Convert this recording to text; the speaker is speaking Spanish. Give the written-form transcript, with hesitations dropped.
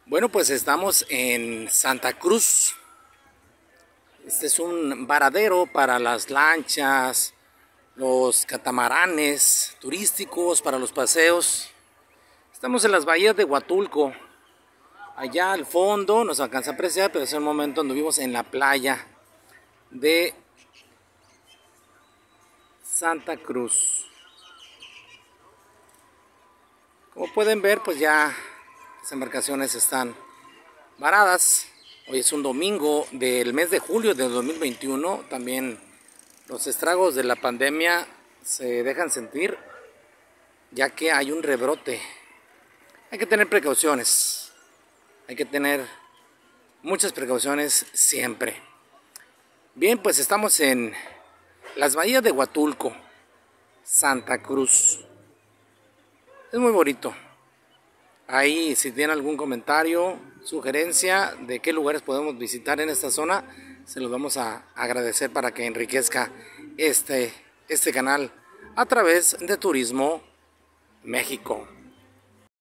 Bueno, pues estamos en Santa Cruz. Este es un varadero para las lanchas, los catamaranes turísticos, para los paseos. Estamos en las bahías de Huatulco. Allá al fondo nos alcanza a apreciar, pero es el momento donde vivimos en la playa de Santa Cruz. Como pueden ver, pues ya las embarcaciones están varadas. Hoy es un domingo del mes de julio de 2021. También los estragos de la pandemia se dejan sentir, ya que hay un rebrote. Hay que tener precauciones. Hay que tener muchas precauciones siempre. Bien, pues estamos en las bahías de Huatulco, Santa Cruz. Es muy bonito. Ahí, si tienen algún comentario, sugerencia de qué lugares podemos visitar en esta zona, se los vamos a agradecer para que enriquezca este canal a través de Turismo México.